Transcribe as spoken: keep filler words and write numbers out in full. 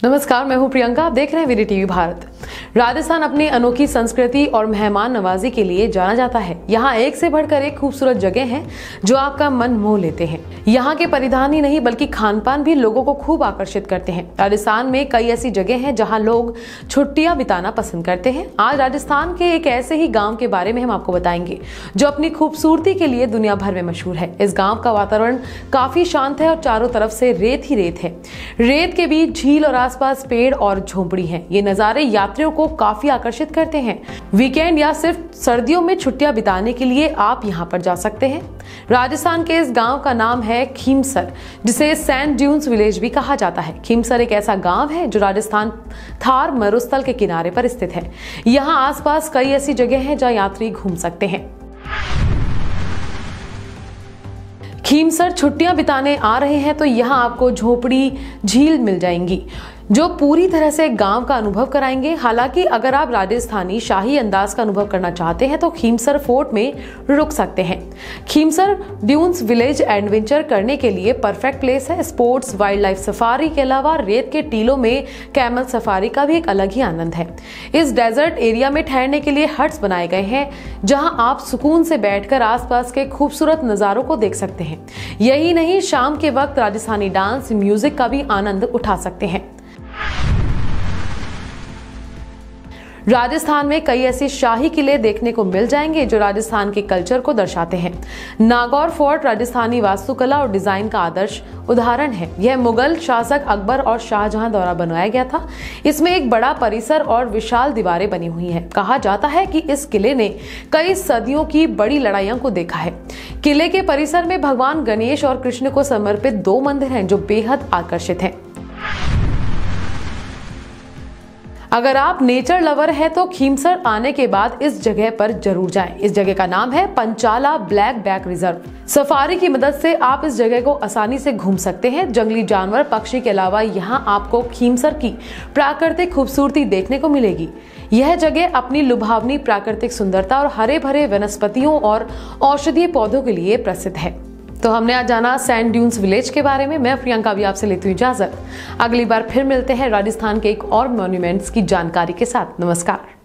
नमस्कार, मैं हूं प्रियंका। आप देख रहे हैं वीडी टीवी भारत। राजस्थान अपनी अनोखी संस्कृति और मेहमान नवाजी के लिए जाना जाता है। यहाँ एक से बढ़कर एक खूबसूरत जगह हैं जो आपका मन मोह लेते हैं। यहाँ के परिधान ही नहीं बल्कि खान पान भी लोगों को खूब आकर्षित करते हैं। राजस्थान में कई ऐसी जगह हैं जहाँ लोग छुट्टियां बिताना पसंद करते हैं। आज राजस्थान के एक ऐसे ही गाँव के बारे में हम आपको बताएंगे जो अपनी खूबसूरती के लिए दुनिया भर में मशहूर है। इस गाँव का वातावरण काफी शांत है और चारों तरफ से रेत ही रेत है। रेत के बीच झील और आसपास पेड़ और झोंपड़ी हैं। ये नज़ारे यात्रियों को काफी आकर्षित करते हैं। वीकेंड या सिर्फ सर्दियों में छुट्टियां बिताने के लिए आप यहां पर जा सकते हैं। राजस्थान के इस गांव का नाम है खीमसर, जिसे सैंड ड्यून्स विलेज भी कहा जाता है। खीमसर एक ऐसा गांव है जो राजस्थान थार मरुस्थल के किनारे पर स्थित है। यहाँ आसपास कई ऐसी जगह हैं जहाँ यात्री घूम सकते हैं। खीमसर छुट्टियां बिताने आ रहे हैं तो यहाँ आपको झोपड़ी, झील मिल जाएंगी जो पूरी तरह से गांव का अनुभव कराएंगे। हालांकि अगर आप राजस्थानी शाही अंदाज का अनुभव करना चाहते हैं तो खीमसर फोर्ट में रुक सकते हैं। खीमसर ड्यून्स विलेज एडवेंचर करने के लिए परफेक्ट प्लेस है। स्पोर्ट्स, वाइल्ड लाइफ सफारी के अलावा रेत के टीलों में कैमल सफारी का भी एक अलग ही आनंद है। इस डेजर्ट एरिया में ठहरने के लिए हट्स बनाए गए हैं जहाँ आप सुकून से बैठकर आसपास के खूबसूरत नज़ारों को देख सकते हैं। यही नहीं, शाम के वक्त राजस्थानी डांस, म्यूजिक का भी आनंद उठा सकते हैं। राजस्थान में कई ऐसे शाही किले देखने को मिल जाएंगे जो राजस्थान के कल्चर को दर्शाते हैं। नागौर फोर्ट राजस्थानी वास्तुकला और डिजाइन का आदर्श उदाहरण है। यह मुगल शासक अकबर और शाहजहां द्वारा बनवाया गया था। इसमें एक बड़ा परिसर और विशाल दीवारें बनी हुई हैं। कहा जाता है कि इस किले ने कई सदियों की बड़ी लड़ाइयों को देखा है। किले के परिसर में भगवान गणेश और कृष्ण को समर्पित दो मंदिर हैं जो बेहद आकर्षित हैं। अगर आप नेचर लवर हैं तो खीमसर आने के बाद इस जगह पर जरूर जाएं। इस जगह का नाम है Panchala blackbuck reserve. Safari की मदद से आप इस जगह को आसानी से घूम सकते हैं। जंगली जानवर, पक्षी के अलावा यहाँ आपको खीमसर की प्राकृतिक खूबसूरती देखने को मिलेगी। यह जगह अपनी लुभावनी प्राकृतिक सुंदरता और हरे भरे वनस्पतियों और औषधीय पौधों के लिए प्रसिद्ध है। तो हमने आज जाना सैंड ड्यून्स विलेज के बारे में। मैं प्रियंका भी आपसे लेती हूँ इजाजत। अगली बार फिर मिलते हैं राजस्थान के एक और मॉन्यूमेंट्स की जानकारी के साथ। नमस्कार।